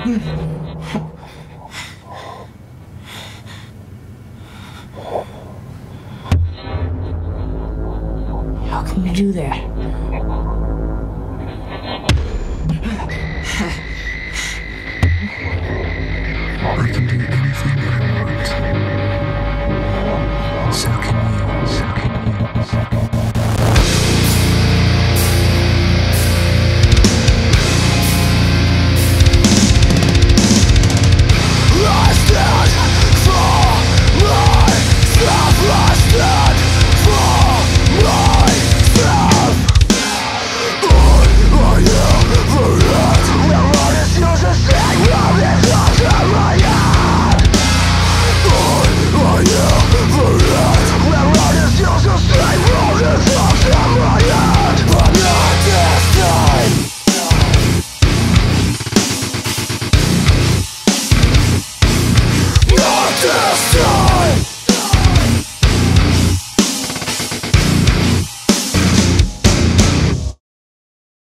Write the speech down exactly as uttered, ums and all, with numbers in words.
How can you do that? I can do anything that I want. So can you, so can you, so can you. Stop!